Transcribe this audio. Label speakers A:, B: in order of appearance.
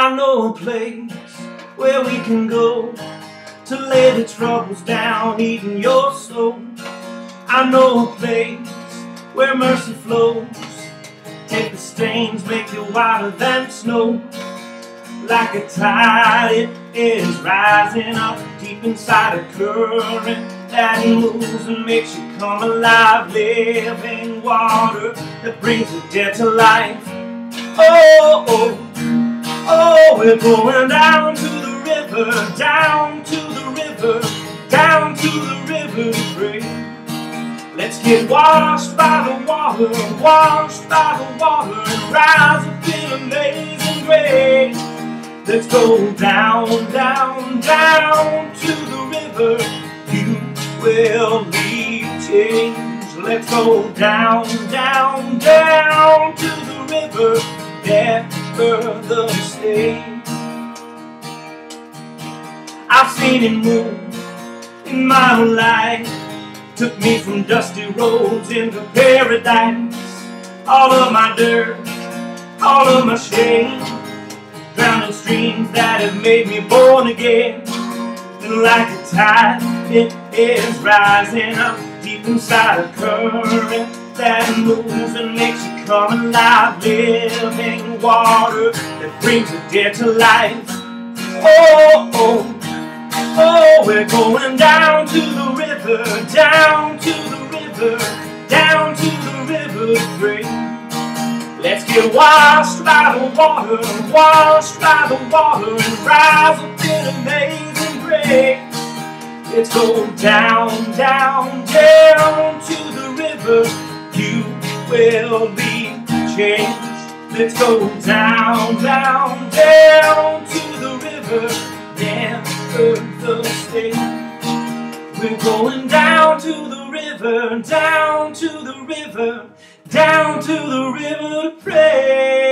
A: I know a place where we can go to lay the troubles down, eating your soul. I know a place where mercy flows. Take the stains, make it whiter than snow. Like a tide, it is rising up deep inside a current that moves and makes you come alive. Living water that brings the dead to life. Oh, oh, oh, we're going down to the river, down to the river, down to the river to pray. Let's get washed by the water, washed by the water, and rise up in amazing grace. Let's go down, down, down to the river. You will leave change. Let's go down, down, down to the river. Never stay. I've seen it move in my own life. Took me from dusty roads into paradise. All of my dirt, all of my shame, drowned in streams that have made me born again. And like a tide, it is rising up deep inside a current that moves and makes you come alive. Living water that brings the dead to life. Oh, oh, oh, we're going down to the river, down to the river, down to the river to pray. Let's get washed by the water, washed by the water, and rise up in amazing grace. Let's go down, down, down to the river. You will be changed. Let's go down, down, down to the river. Never stay. We're going down to the river, down to the river, down to the river to pray.